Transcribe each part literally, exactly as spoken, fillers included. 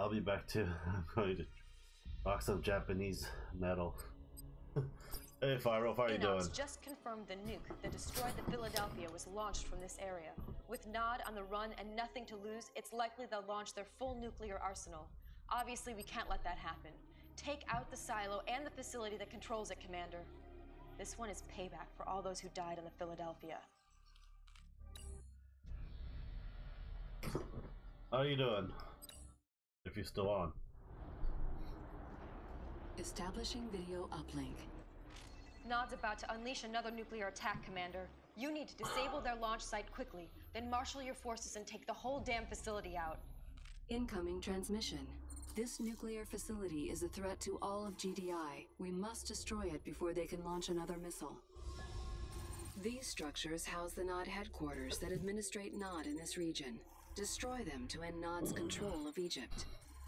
I'll be back too. I'm going to rock some Japanese metal. Hey Fyro, how are you doing? Just confirmed the nuke that destroyed the Philadelphia was launched from this area. With Nod on the run and nothing to lose, it's likely they'll launch their full nuclear arsenal. Obviously, we can't let that happen. Take out the silo and the facility that controls it, Commander. This one is payback for all those who died on the Philadelphia. How are you doing? If you're still on. Establishing video uplink. Nod's about to unleash another nuclear attack, Commander. You need to disable their launch site quickly, then marshal your forces and take the whole damn facility out. Incoming transmission. This nuclear facility is a threat to all of G D I. We must destroy it before they can launch another missile. These structures house the Nod headquarters that administrate Nod in this region. Destroy them to end Nod's control of Egypt.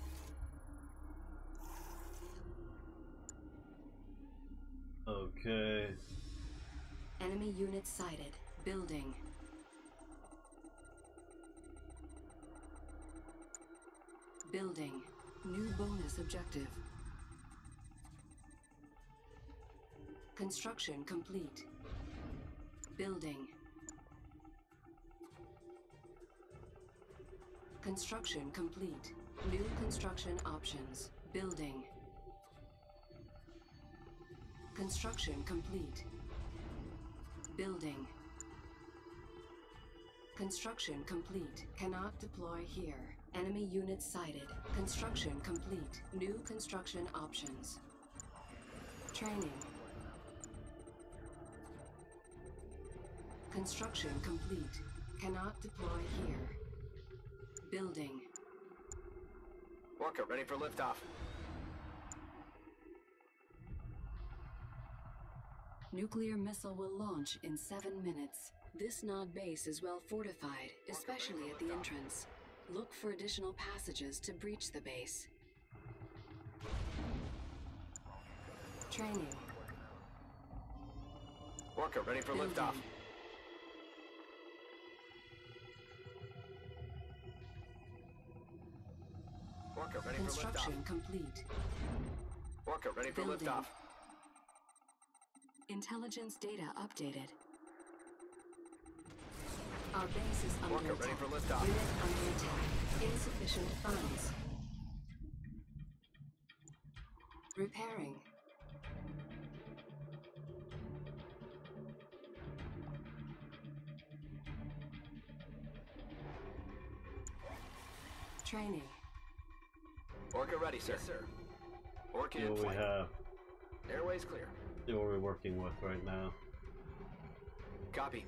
Okay. Enemy unit sighted. Building. Building. New bonus objective. Construction complete. Building. Construction complete. New construction options. Building. Construction complete. Building. Construction complete. Cannot deploy here. Enemy units sighted. Construction complete. New construction options. Training. Construction complete. Cannot deploy here. Building. Orca, ready for liftoff. Nuclear missile will launch in seven minutes. This Nod base is well fortified, especially at the entrance. Look for additional passages to breach the base. Training. Orca, ready for Building. liftoff. Orca, ready for Construction liftoff. complete. Orca, ready for Building. liftoff. Intelligence data updated. Our base is under Orca, attack. ready for liftoff. Unit under attack. Insufficient funds. Repairing. Training. Orca ready, sir. Yes, sir. Orca See in what we flight. have. Airways clear. See what we're working with right now. Copy.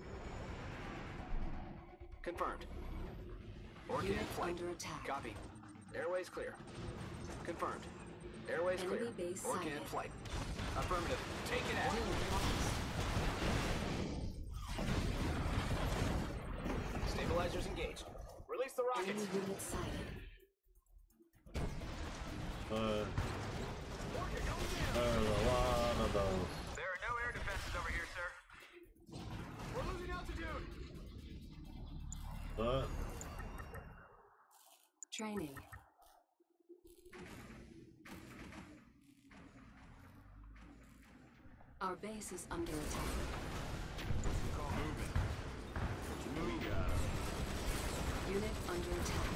Confirmed. Orca Unit in flight. under attack. Copy. Airways clear. Confirmed. Airways Enemy clear. base Orca in sighted. flight. Affirmative. Take it out. Unit lost. Stabilizers engaged. Release the Enemy rockets. unit sighted. But there's a lot of those. There are no air defenses over here, sir. We're losing altitude. But Training. Our base is under attack. Unit under attack.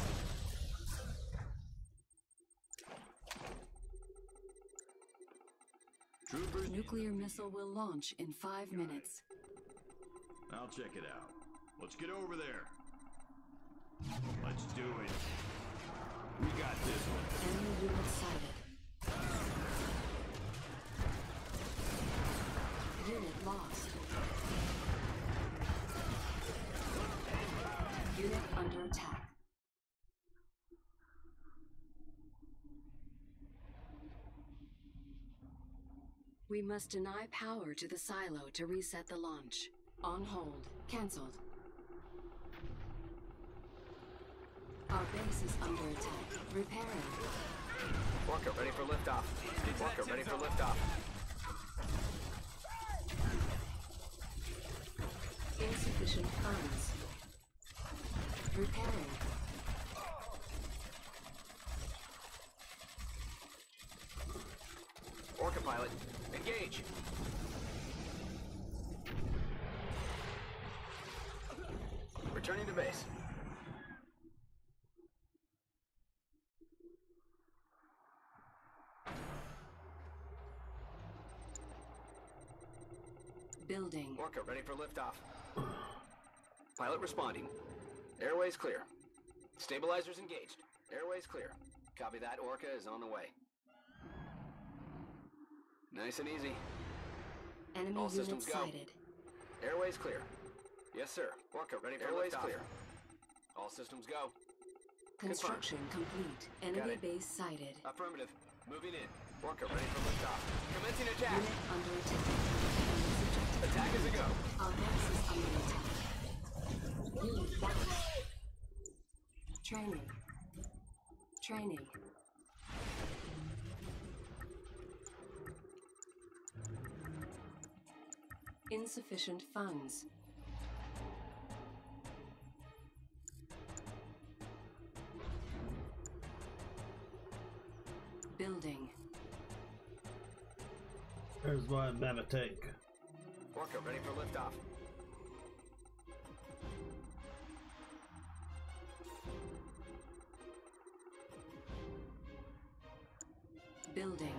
Troopers, Nuclear missile will launch in five minutes. I'll check it out. Let's get over there. Let's do it. We got this one. Enemy unit sighted. Unit lost. Unit under attack. We must deny power to the silo to reset the launch. On hold. Cancelled. Our base is under attack. Repairing. Orca ready for liftoff. Orca ready for liftoff. Insufficient funds. Repairing. Orca pilot, engage. Returning to base. Building. Orca ready for liftoff. Pilot responding. Airways clear. Stabilizers engaged. Airways clear. Copy that. Orca is on the way. Nice and easy. Enemy All unit systems go. sighted. Airways clear. Yes, sir. Orca ready for Airways liftoff. Clear. All systems go. Construction complete. Enemy base sighted. Affirmative. Moving in. Orca ready for liftoff. Commencing attack. Unit under attack. Attack is a go. Our base is under attack. Unit lost. Training. Training. Insufficient funds. Building. There's my mammoth tank. Orca ready for liftoff. Building.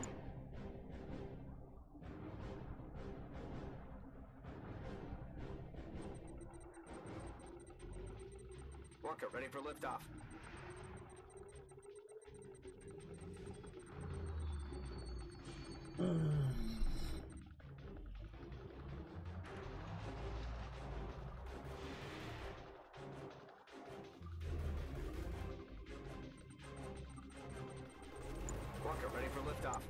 Orca ready for liftoff. Orca ready for liftoff.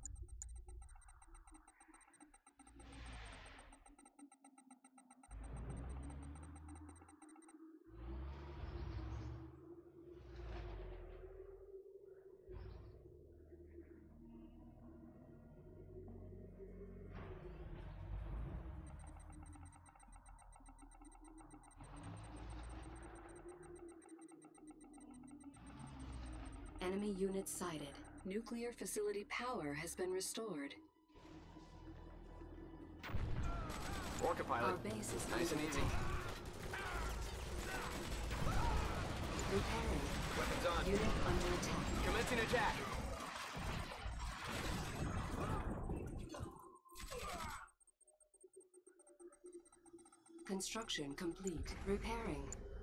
Enemy unit sighted. Nuclear facility power has been restored. Orca pilot. Our base is Nice and under easy. attack. Repairing. Weapons on. Unit under attack. Commencing attack. Construction complete. Repairing.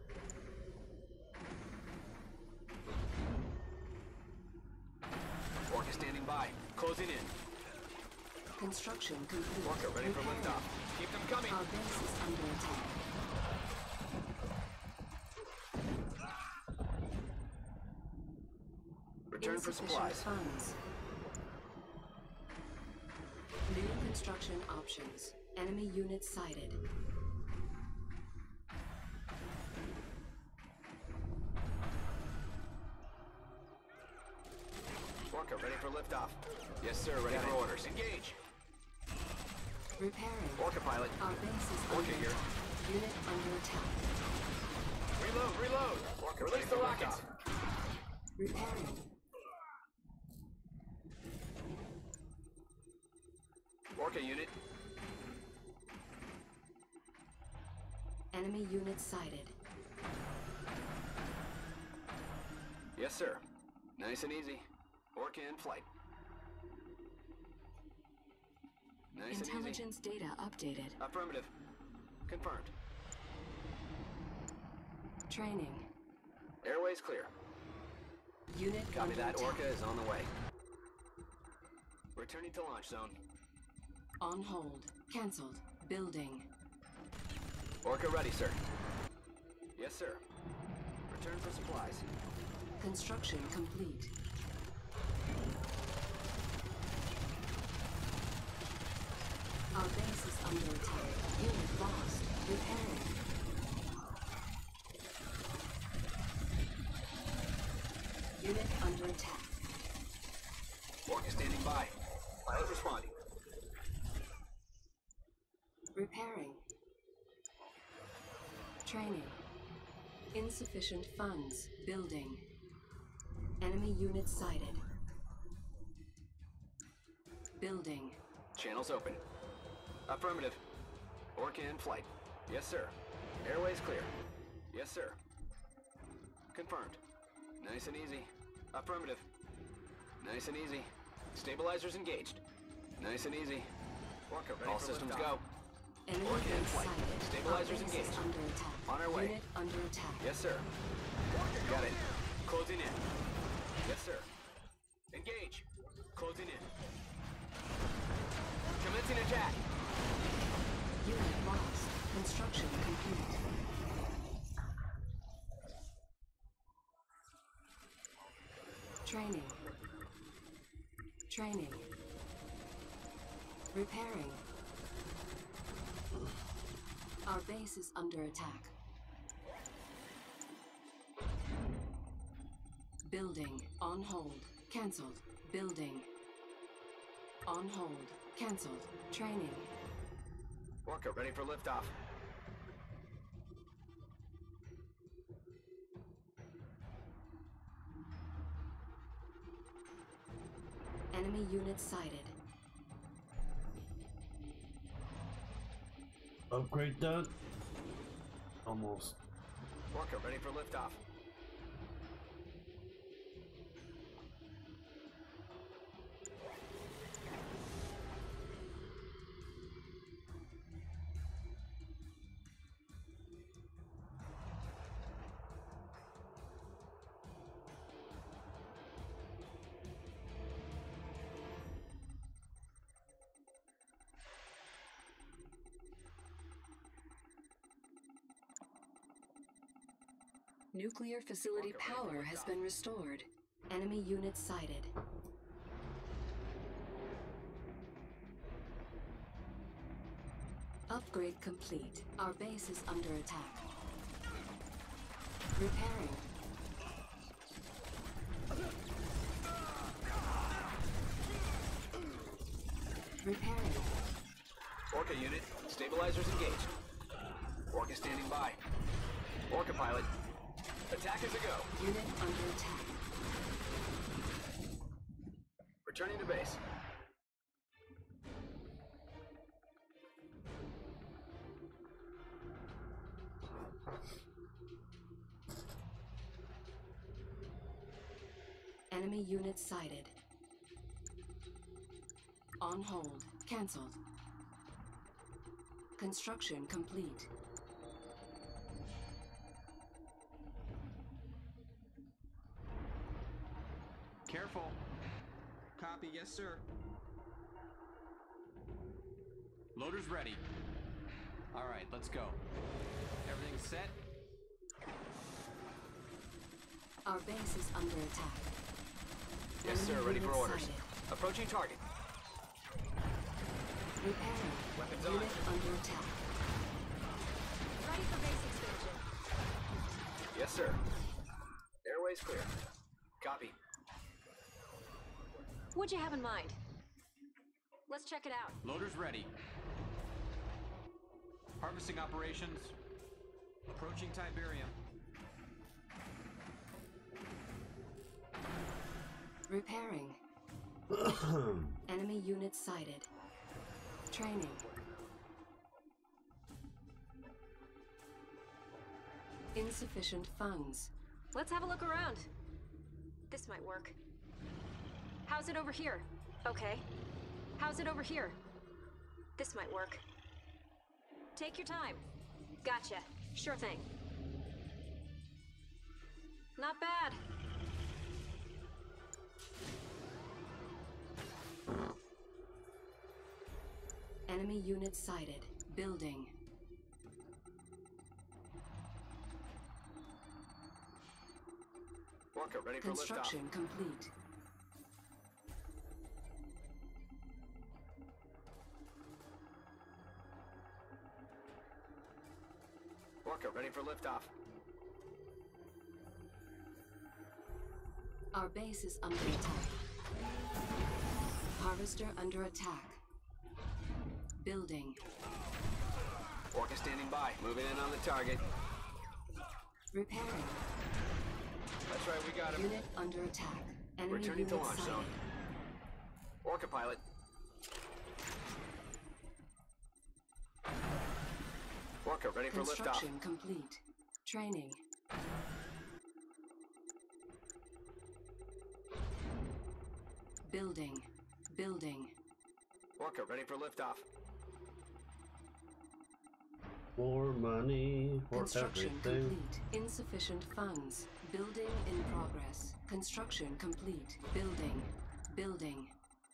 Orca standing by. Closing in. Construction complete. Orca ready for Repairing. liftoff. Keep them coming. Our base is under attack. Return for Insufficient supplies. funds. New construction options. Enemy unit sighted. Orca ready for liftoff. Yes, sir. Ready for orders. Engage. Repairing. Orca pilot. Our base is Orca under here. attack. Unit under attack. Reload. Reload. Orca release the rockets. Repairing. Orca unit. Enemy unit sighted. Yes, sir. Nice and easy. Orca in flight. Nice and easy. Intelligence data updated. Affirmative. Confirmed. Training. Airways clear. Unit Copy under that. attack. Orca is on the way. Returning to launch zone. On hold. Cancelled. Building. Orca ready, sir. Yes, sir. Return for supplies. Construction complete. Our base is under attack. Unit lost. Repairing. Unit under attack. Orca standing by. Pilot responding. Repairing. Training. Insufficient funds. Building. Enemy unit sighted. Building. Channels open. Affirmative. Orca in flight. Yes, sir. Airways clear. Yes, sir. Confirmed. Nice and easy. Affirmative. Nice and easy. Stabilizers engaged. Nice and easy. Orca ready. All systems go. Enemy Orca in base flight. sighted. Stabilizers Our base engaged. is under attack. On our way. Unit under attack. Yes, sir. Got it. Closing in. Yes, sir. Engage. Closing in. Commencing attack. Unit lost. Construction complete. Training. Training. Repairing. Our base is under attack. Building. On hold. Cancelled. Building. On hold. Cancelled. Training. Orca ready for liftoff. Enemy unit sighted. Upgrade done. Almost. Orca ready for liftoff. Nuclear facility power has been restored. Enemy unit sighted. Upgrade complete. Our base is under attack. Repairing. Repairing. Orca unit, stabilizers engaged. Orca standing by. Orca pilot, attack is a go. Unit under attack. Returning to base. Enemy unit sighted. On hold. Cancelled. Construction complete. Careful. Copy, yes, sir. Loader's ready. All right, let's go. Everything's set? Our base is under attack. Yes, sir, Enemy ready for unit orders. sighted. Approaching target. Repairing. Weapons on. Unit under attack. Ready for base expansion. Yes, sir. Airways clear. Copy. What'd you have in mind? Let's check it out. Loader's ready. Harvesting operations. Approaching Tiberium. Repairing. Enemy unit sighted. Training. Insufficient funds. Let's have a look around. This might work. How's it over here? Okay. How's it over here? This might work. Take your time. Gotcha. Sure thing. Not bad. Enemy unit sighted. Building. Orca ready for liftoff. Construction complete. Orca ready for liftoff. Our base is under attack. Harvester under attack. Building. Orca standing by. Moving in on the target. Repairing. That's right, we got him. Unit under attack. Enemy Returning unit to launch sighted. zone. Orca pilot, Orca ready for liftoff. Construction complete. Training. Building. Building. Orca ready for liftoff. More money for Construction everything. complete. Insufficient funds. Building in progress. Construction complete. Building. Building.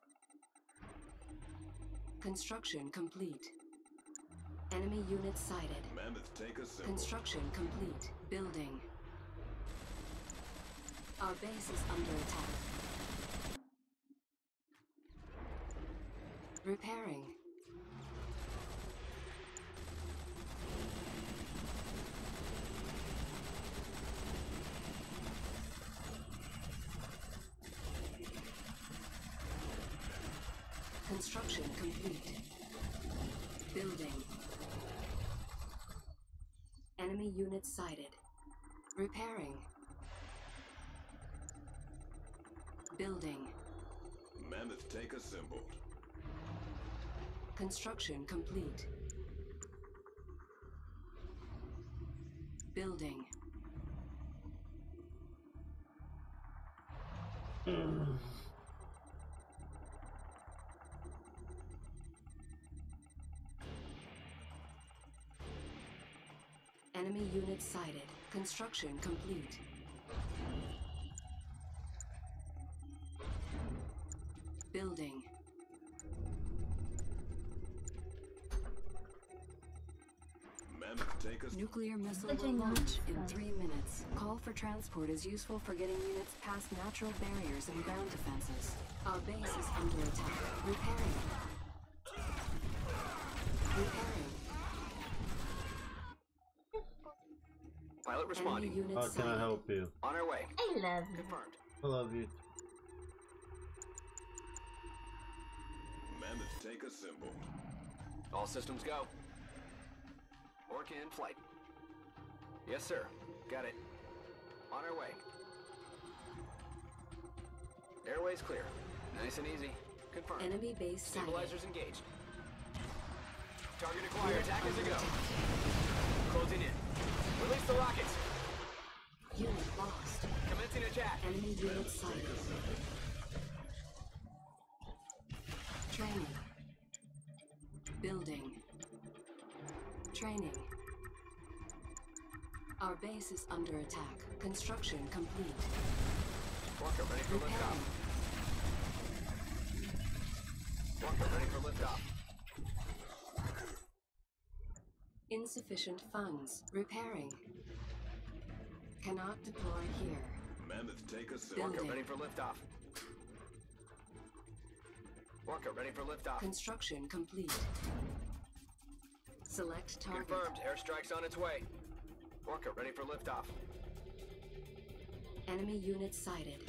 Construction complete. Enemy unit sighted. Mammoth, take a symbol. Construction complete. Building. Our base is under attack. Repairing. Construction complete. Building. Enemy unit sighted. Repairing. Building. Mammoth, take a symbol. Construction complete. Building. Enemy unit sighted. Construction complete. Building. Mammoth, take a Nuclear missile will launch in three minutes. Call for transport is useful for getting units past natural barriers and ground defenses. Our base is under attack. Repairing. Repairing. Pilot Enemy responding. unit How can I sighted. help you? On our way. I love you. Confirmed. I love you. Mammoth, take a symbol. All systems go. Orca in flight. Yes, sir. Got it. On our way. Airways clear. Nice and easy. Confirmed. Enemy base sighted. Stabilizers engaged. Target acquired. Attack is a go. Closing in. Release the rockets. Unit lost. Commencing attack. Enemy unit sighted. Training. Building. Training. Our base is under attack. Construction complete. Orca ready for liftoff. Repairing. Orca ready for liftoff. Insufficient funds. Repairing. Cannot deploy here. Mammoth, take a symbol. Orca Building. ready for liftoff. Orca ready for liftoff. Construction complete. Select target. Confirmed. Airstrike's on its way. Orca ready for liftoff. Enemy unit sighted.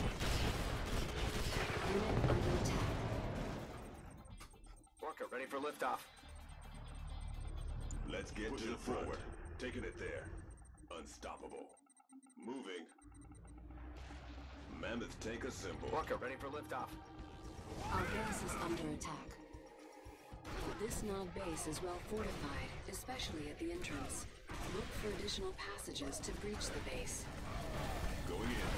Unit under attack. Orca ready for liftoff. Let's get to the forward. Taking it there. Unstoppable. Moving. Mammoth, take a symbol. Orca ready for liftoff. Our base is under attack. This Nod base is well fortified, especially at the entrance. Look for additional passages to breach the base. Going in.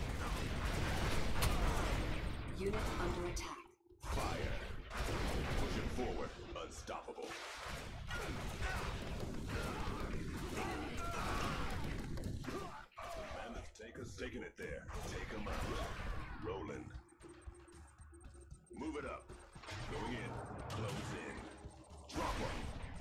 Unit under attack. Fire. Pushing forward. Unstoppable. Mammoth, take us. Taking it there. Take them out. Rolling. Move it up. Going in. Close in. Drop them.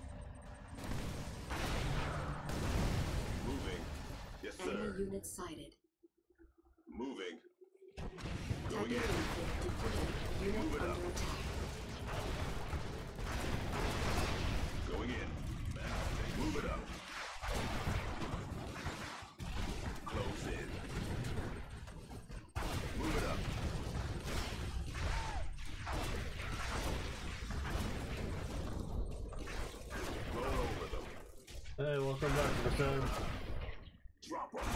Moving. Yes, Enemy sir. unit sighted. Moving. Going Target in. inflict deployed. Unit Move it under up. attack. Going in. Mammoth, move it up. Close in. Move it up. Roll over them. Hey, welcome back to the sun. Drop them.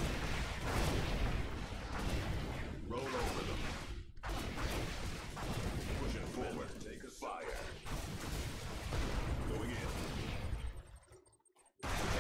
Roll over them. Pushing forward. Take a fire. Going in.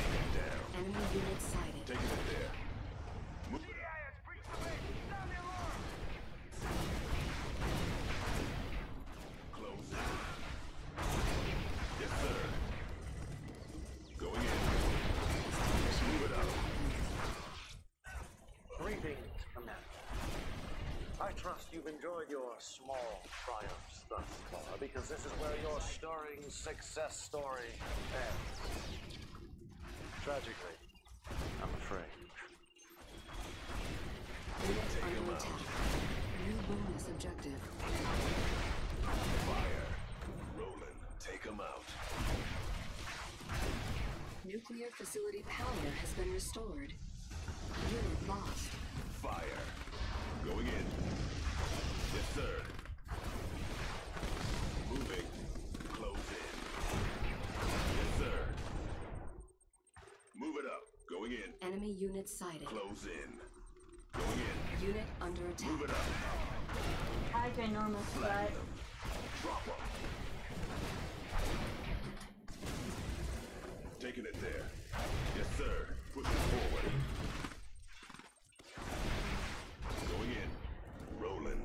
I trust you've enjoyed your small triumphs thus far, because this is where your stirring success story ends. Tragically, I'm afraid. Unit under attack. New bonus objective. Fire. Roland, take him out. Nuclear facility power has been restored. Unit lost. Fire. Going in. Yes, sir. Moving. Close in. Yes, sir. Move it up. Going in. Enemy unit sighted. Close in. Going in. Unit under attack. Move it up. Hi, ginormous Flatten butt. them. Drop them. Taking it there. Yes, sir. Push it forward. Going in. Rolling.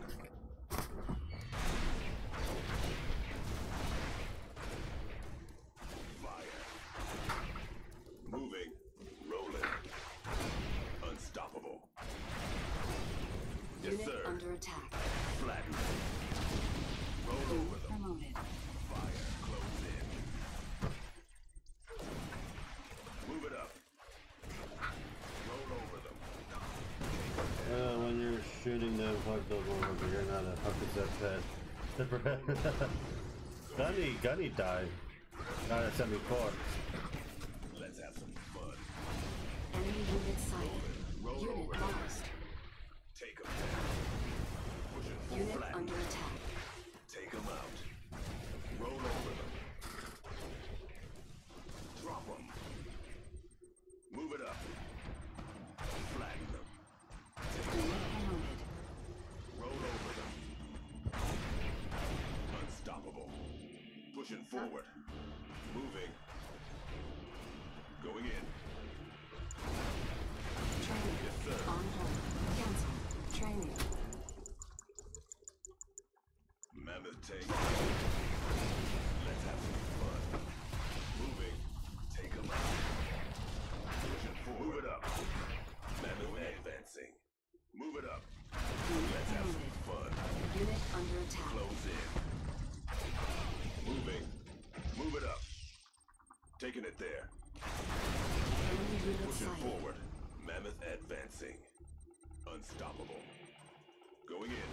Fire. Moving. Rolling. Unstoppable. Yes, Unit sir. under attack. Flatten. Roll over them. Promoted. Fire. Close in. Move it up. Roll over them. Uh, when you're shooting them, fuck those over, you're not a one hundred percent dead. Gunny, Gunny died. Not at seventy-four. Let's have some fun. Enemy unit sighted. Roll Unit over. lost. Take them down. Push it full Unit flat. under attack. Take them out. Roll over them. Drop them. Move it up. Flatten them. Take them Unit out. promoted. Roll over them. Unstoppable. Pushing forward. Moving. Going in. Training. Yes, sir. On hold. Cancel. Training. Mammoth tank. Let's have some fun. Moving. Take them out. Pushing forward. Move it up. Mammoth advancing. Move it up. Unit Let's have promoted. some fun. Unit under attack. Close in. Moving. Move it up. Taking it there. Enemy unit Pushing sighted. forward. Mammoth advancing. Unstoppable. Going in.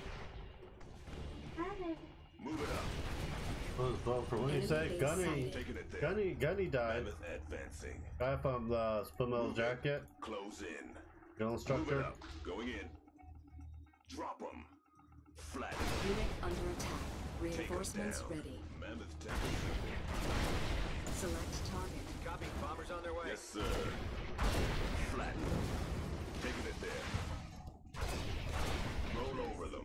Move it up. Well, well, for when you say Gunny, Taking it there. Gunny, Gunny died. Mammoth advancing. Guy from the Spin Metal Jacket, Close in. drill Move it instructor. up. Going in. Drop them. Flat. Unit under attack. Take 'em Reinforcements down. ready. Mammoth tank. Select target. Copy. Bombers on their way. Yes, sir. Flat. Taking it there. Roll over them.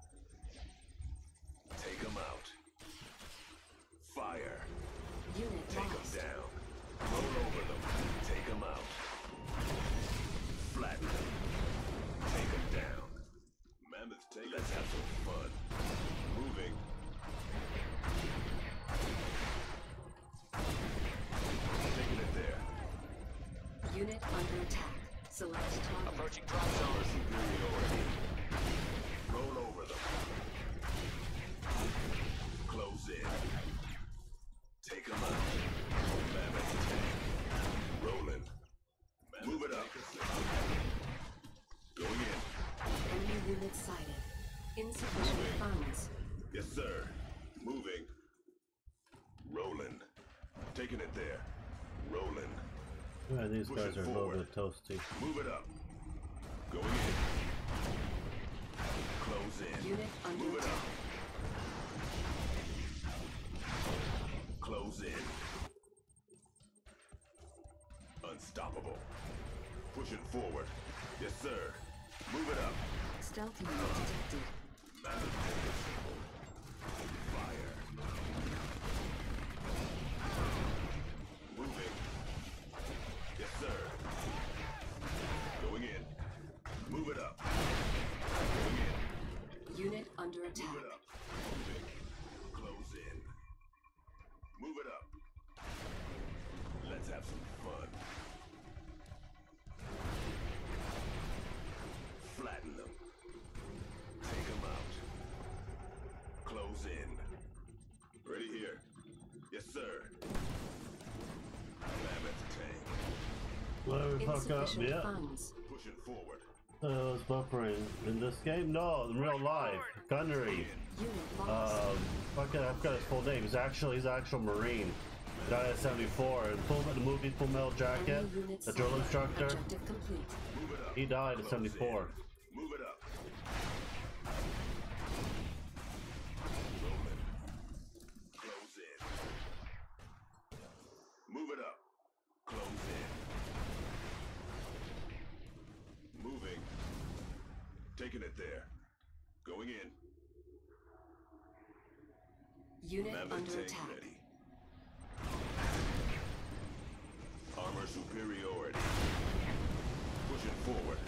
Take them out. Fire. Unit Take them lost. down. Roll over them. Take them out. Flatten them. Take them down. Mammoth take. Let's have some fun. Moving. Taking it there. Unit under attack. Select target. Approaching drop zone. Superiority. Roll over them. Close in. Take them out. Mammoth tank. Rolling. Move it up. Going in. Enemy unit sighted. Insufficient funds. Yes, sir. Moving. Rolling. Taking it there. Rolling. Yeah, these Push guys it are a little forward. bit toasty. Move it up. Going in. Close in. Unit under Move it attack. up. Close in. Unstoppable. Pushing forward. Yes, sir. Move it up. Stealth unit detected. Mammoth tank assembled. Fire. Moving. Yes, sir. Going in. Move it up. Going in. Unit under attack. Move it up. Moving. Close in. Move it up. Let's have some fun. Flatten them. Where we fuck up? Insufficient Yeah. funds. Pushing forward. Uh, it's buffering. In this game? No, in real life. Gunnery. Unit lost. Um, fuck it, I forgot his full name. He's actually, he's an actual Marine. Died at seventy-four. And full, the movie Full Metal Jacket, Enemy unit the drill sighted. instructor, Objective complete. Move it up. he died at Close seventy-four. in. Move it up. Rolling. Close in. Move it up. Close in. Moving. Taking it there. Going in. Unit Mammoth under tank attack. ready. Armor superiority. Pushing forward.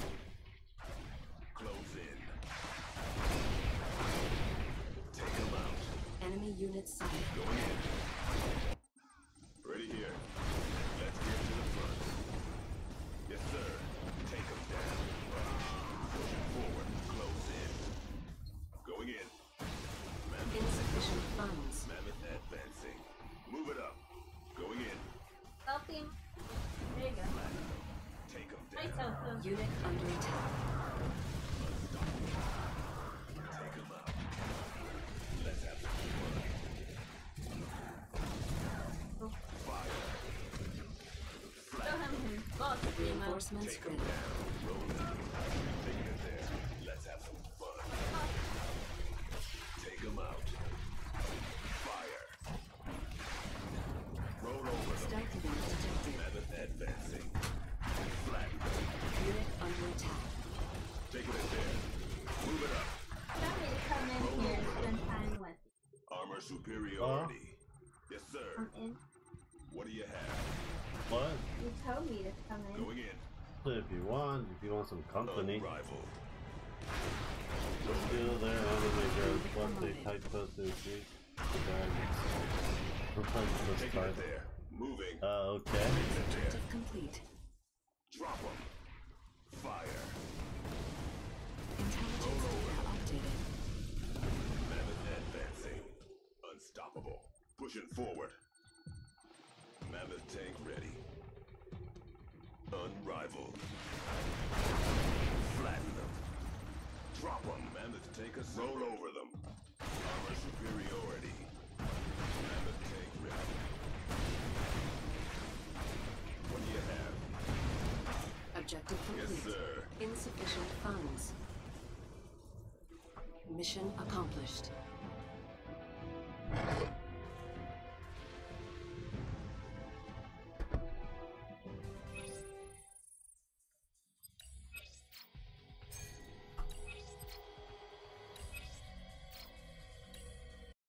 Close in. Take them out. Enemy unit sighted. Going in. Ready here. Let's get to the front. Yes, sir. Take them down. Pushing forward. Close in. Going in. Mammoth, Insufficient funds. Mammoth advancing. Move it up. Going in. Help him. There you go. Take them Hi, down. Tofu. Unit under attack. Take them out. Let's have some fun. Fire. Show him his boss, Primo. Reinforcements Take them ready. down. Rolling. Taking it there. Let's have some fun. Take them out. Fire. Roll over them. Stealth unit detected. Mammoth advancing. Flatten. Unit under attack. Taking it there. Move it up. Tell me to come in here and spend time with. Armor superiority. Yes, sir. Come in. What do you have? What? You told me to come in. Going in. If you want, if you want some company. Unrivaled. Still there, enemy girls. What they type us this week. Sometimes it's Taking just it there. Moving. Uh, okay. Taking it there. Objective complete. Drop them. Fire. Intelligence data updated. Mammoth advancing. Unstoppable. Pushing forward. Mammoth tank ready. Unrivaled. Flatten them. Drop them. Mammoth tank us. Roll over them. Armor superiority. Mammoth tank ready. What do you have? Objective Yes, complete. sir. Insufficient funds. Mission accomplished.